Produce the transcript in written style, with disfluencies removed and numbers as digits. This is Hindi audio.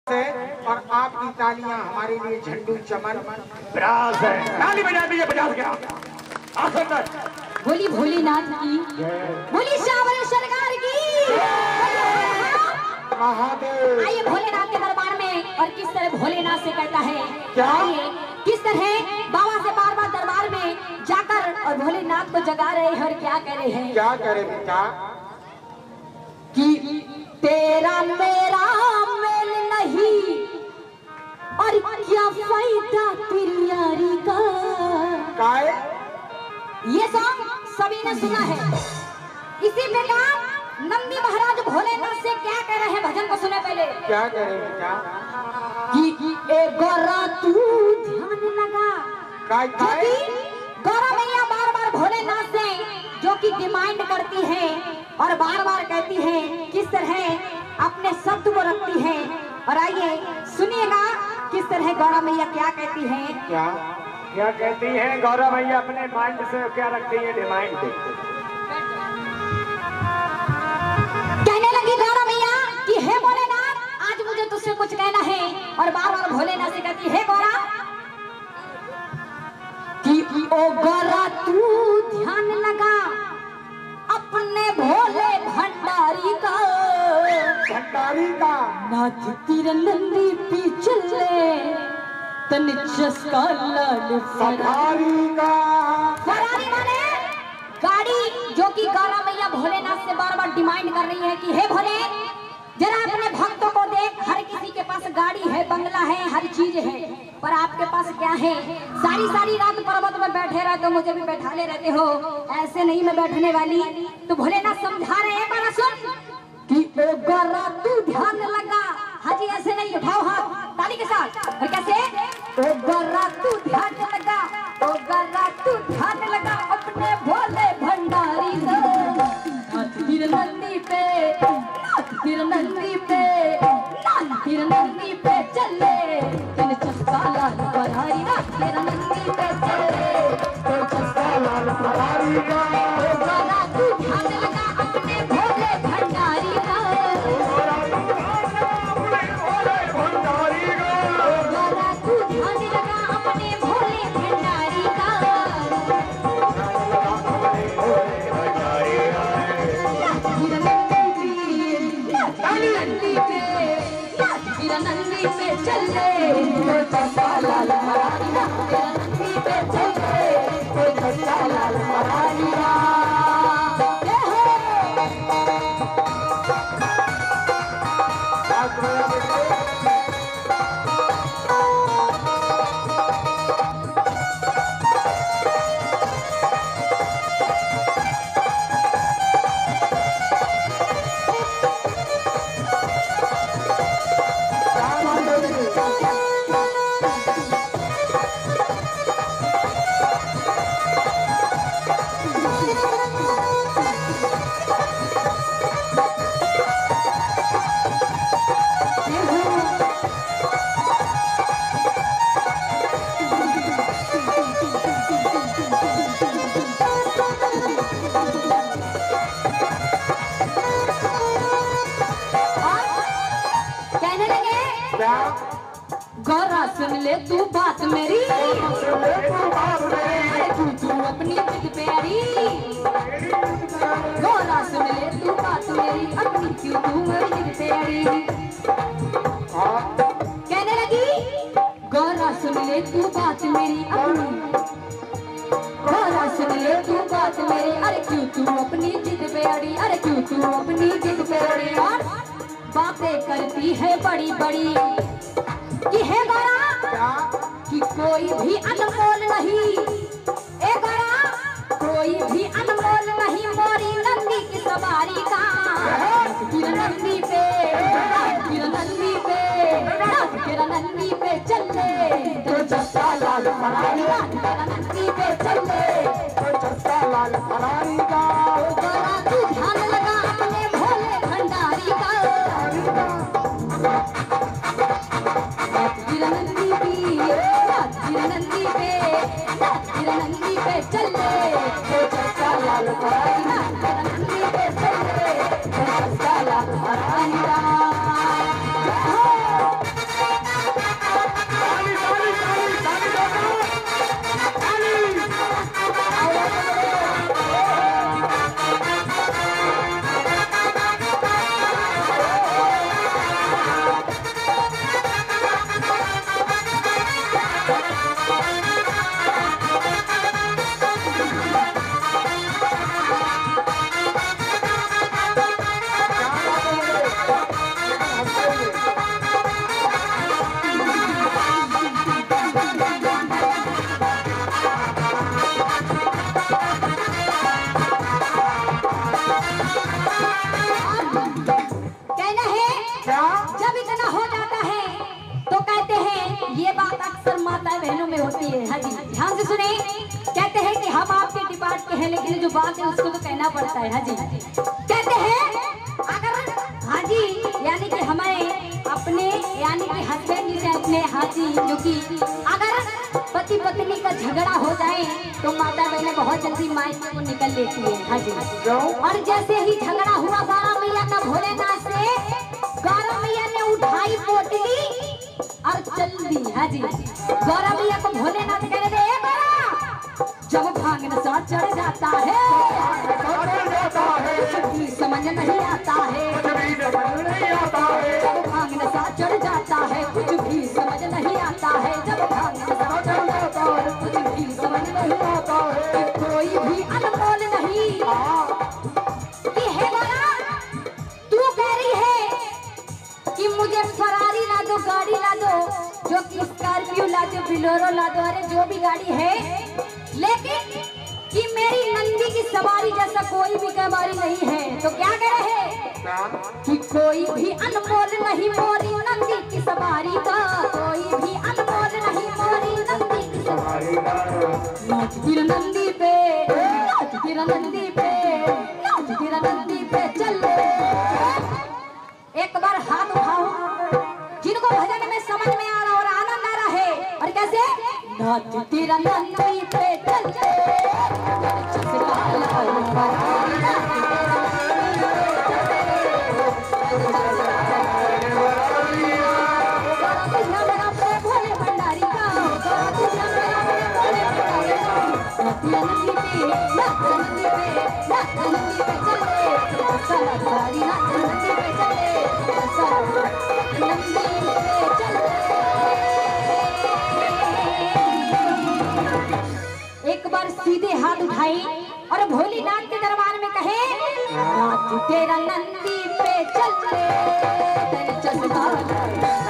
और आपकी तालियां हमारे लिए झंडू चमन ब्रास है। ताली बजा दीजिए 50 के आखिर तक। बोली भोलेनाथ की, बोली श्यामल सरकार की महादेव। आइए भोलेनाथ के दरबार में और किस तरह भोलेनाथ से कहता है क्या? आइए किस तरह बाबा से बार बार दरबार में जाकर और भोलेनाथ को जगा रहे हैं और क्या कह रहे हैं? क्या करे बेटा? कि तेरा मेरा मेल नहीं और क्या फायदा तेरी यारी का। काय? ये सॉन्ग सभी ने सुना है। इसी प्रकार नंदी महाराज भोलेनाथ से क्या कह रहे हैं भजन को सुने पहले। क्या करे बेटा? कि ए गौरा तू ध्यान लगा। काय काय? गौरा मैया बार बार भोलेनाथ से जो कि डिमांड करती है और बार बार कहती है किस तरह अपने शब्द को रखती है। और आइए सुनिएगा किस तरह गौरा मैया क्या कहती है। क्या क्या कहती है गौरव भैया अपने माइंड से क्या रखती है डिमांड? कहने लगी गौरा मैया कि हे भोलेनाथ आज मुझे तुझसे कुछ कहना है। और बार बार भोलेनाथ से कहती है गौरा कि ओ गौरा तू ध्यान लगा अपने भोले भंडारी का। भंडारी का नाथ तीर नंदी पी चले तन चस्का लाल सफारी का। फरारी माने गाड़ी जो कि गौरा मैया भोलेनाथ से बार बार डिमांड कर रही है कि हे भोले जरा अपने भक्तों को देख। हर किसी के पास गाड़ी है, बंगला है, हर चीज है, पर आपके पास क्या है? सारी सारी रात पर्वत में बैठे रहते हो, मुझे भी बैठा ले रहते हो। ऐसे नहीं मैं बैठने वाली। तो भोलेनाथ समझा रहे हैं बाला सुन कि ओ गौरा तू ध्यान लगा। हाजी ऐसे नहीं, उठाओ हाथ ताली के साथ। और कैसे? ओ गौरा तू ध्यान लगा, ओ गौरा तू ध्यान लगा अपने भोले भंडारी से। नाथ तीर नंदी पे, नाथ तीर नंदी पे, नाथ तीर नंदी पे चले तेरे चस्का लाल फरारी। नाथ तीर नंदी पे चले तेरे चस्का लाल फरारी का। ओ गौरा तू ध्यान लगा अपने भोले भंडारी का। गौरा तू ध्यान लगा अपने भोले भंडारी का। नंदी पे चले कोई चस्का लाल फरारी। नंदी पे चले कोई चस्का लाल फरारी। गौरा सुन ले तू बात मेरी, तू अपनी जिद प्यारी। गौरा सुन ले तू बात मेरी अपनी, क्यों तू मेरी जिद प्यारी। कहने लगी गौरा सुन ले तू बात मेरी अपनी, गौरा सुन ले तू बात मेरी। अरे क्यों तू अपनी जिद प्यारी, अरे क्यों तू अपनी जिद प्यारी। और बातें करती है बड़ी बड़ी कि हे गौरा कि कोई भी अनमोल नहीं। ए गौरा कोई भी अनमोल नहीं मोरी नंदी की सवारी का। नंदी पे, नंदी पे, नंदी पे चले तो चस्का लाल फरारी। नंदी पे चले तो चस्का लाल फरारी का। गौरा तू ध्यान लगा अपने भोले भंडारी का। नंदी पे चले तो चस्का लाल फरारी। नंदी पे चले तो चस्का लाल फरारी। बहनों में होती है। हाँ जी, ध्यान से सुने। कहते हैं कि हम आपके डिपार्ट के हैं, लेकिन जो बात है उसको तो कहना पड़ता है। हाँ जी, कहते हैं अगर हाँ जी यानी कि हमारे अपने यानी कि हस्बैंड से अपने हाँ जी जो कि अगर पति पत्नी का झगड़ा हो जाए तो माता बहनें बहुत जल्दी मायके को निकल लेती है। हाँ जी, और जैसे ही झगड़ा हुआ गौरा मैया का भोलेनाथ से, गौरा मैया ने उठाई पोटली और चल दी। हाँ जी, गौरा मैया को भोलेनाथ कहने दे जब भांग नशा चढ़ जाता है कुछ भी समझ नहीं आता है, जब भांग नशा चढ़ जाता है कुछ भी समझ नहीं आता है, जब भांग नशा चढ़ जाता है कुछ भी समझ नहीं आता है, कोई भी अनमोल नहीं कि है गौरा तू कह रही है कि मुझे फरारी ला दो, गाड़ी ला दो, जो कि स्कॉर्पियो ला दो, बिलोरो ला दो, अरे जो भी गाड़ी है, लेकिन कि मेरी नंदी की सवारी जैसा कोई भी सवारी नहीं है। तो क्या कह रहे कि कोई भी अनमोल नहीं मोरी नंदी की सवारी का, कोई भी अनमोल नहीं मोरी नंदी की सवारी का, नाच गिर नंदी पे, नाच गिर नंदी पे, नाच गिर नंदी पे चल। एक बार हाथ उठाओ जिनको भजन में समझ में आ रहा और आनंद आ रहा है। और कैसे नाच तेरा नंदी पे चल भोले भंडारी का नंदी पे चले सारी नंदी पे चले नंदी पे चले। एक बार सीधे हाथ उठाई और भोलेनाथ के दरबार में कहे नाच तेरा नंदी पे चल तेरे चश्मा